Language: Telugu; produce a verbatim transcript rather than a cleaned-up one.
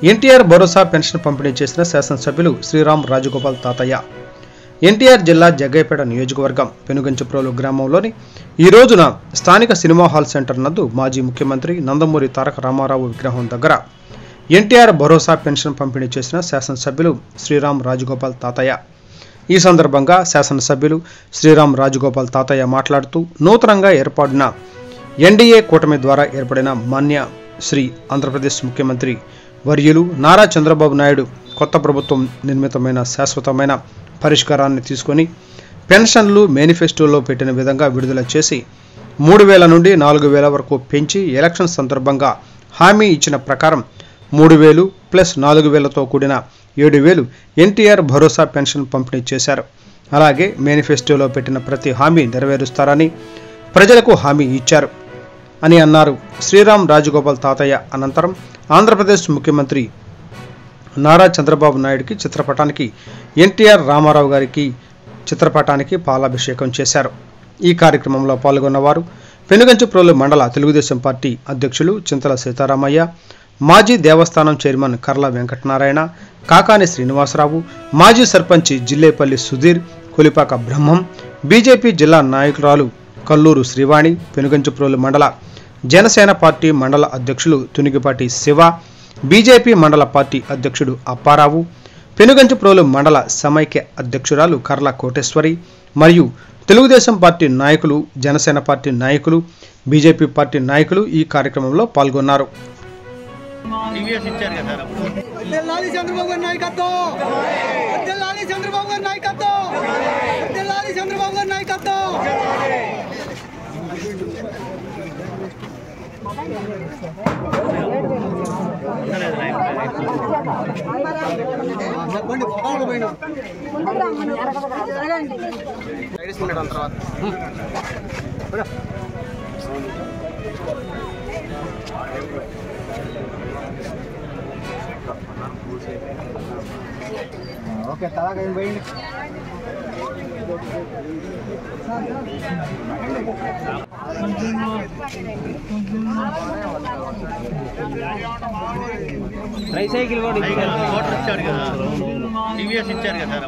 ఎన్టీఆర్ భరోసా పెన్షన్ పంపిణీ చేసిన శాసనసభ్యులు శ్రీరామ్ రాజగోపాల్ తాతయ్య. ఎన్టీఆర్ జిల్లా జగ్గయ్యపేట నియోజకవర్గం పెనుగంచిప్రోలు గ్రామంలోని ఈ రోజున స్థానిక సినిమా హాల్ సెంటర్ నందు మాజీ ముఖ్యమంత్రి నందమూరి తారక రామారావు విగ్రహం దగ్గర ఎన్టీఆర్ భరోసా పెన్షన్ పంపిణీ చేసిన శాసనసభ్యులు శ్రీరామ్ రాజగోపాల్ తాతయ్య. ఈ సందర్భంగా శాసనసభ్యులు శ్రీరామ్ రాజగోపాల్ తాతయ్య మాట్లాడుతూ నూతనంగా ఏర్పడిన ఎన్డీఏ కూటమి ద్వారా ఏర్పడిన మాన్య శ్రీ ఆంధ్రప్రదేశ్ ముఖ్యమంత్రి వర్యులు నారా చంద్రబాబు నాయుడు కొత్త ప్రభుత్వం నిర్మితమైన శాశ్వతమైన పరిష్కారాన్ని తీసుకొని పెన్షన్లు మేనిఫెస్టోలో పెట్టిన విధంగా విడుదల చేసి మూడు వేల నుండి నాలుగు వేల వరకు పెంచి ఎలక్షన్ సందర్భంగా హామీ ఇచ్చిన ప్రకారం మూడు వేలు ప్లస్ నాలుగు వేలతో కూడిన ఏడు వేలు ఎన్టీఆర్ భరోసా పెన్షన్ పంపిణీ చేశారు. అలాగే మేనిఫెస్టోలో పెట్టిన ప్రతి హామీ నెరవేరుస్తారని ప్రజలకు హామీ ఇచ్చారు అని అన్నారు. శ్రీరామ్ రాజగోపాల్ తాతయ్య అనంతరం ఆంధ్రప్రదేశ్ ముఖ్యమంత్రి నారా చంద్రబాబు నాయుడికి చిత్రపటానికి ఎన్టీఆర్ రామారావు గారికి చిత్రపటానికి పాలాభిషేకం చేశారు. ఈ కార్యక్రమంలో పాల్గొన్నవారు పెనుగంచిప్రోలు మండల తెలుగుదేశం పార్టీ అధ్యక్షులు చింతల సీతారామయ్య, మాజీ దేవస్థానం చైర్మన్ కర్ల వెంకటనారాయణ, కాకాని శ్రీనివాసరావు, మాజీ సర్పంచి జిల్లేపల్లి సుధీర్, కొలిపాక బ్రహ్మం, బీజేపీ జిల్లా నాయకురాలు కల్లూరు శ్రీవాణి, పెనుగంచిప్రోలు మండల జనసేన పార్టీ మండల అధ్యక్షులు తునిగిపాటి శివ, బీజేపీ మండల పార్టీ అధ్యక్షుడు అప్పారావు, పెనుగంచిప్రోలు మండల సమైక్య అధ్యక్షురాలు కర్ల కోటేశ్వరి మరియు తెలుగుదేశం పార్టీ నాయకులు, జనసేన పార్టీ నాయకులు, బీజేపీ పార్టీ నాయకులు ఈ కార్యక్రమంలో పాల్గొన్నారు. ఓకే తలాగా ఏం పోయింది ట్రైసైకిల్ కూడా ఇచ్చారు కదా, టీవీఎస్ ఇచ్చారు కదా.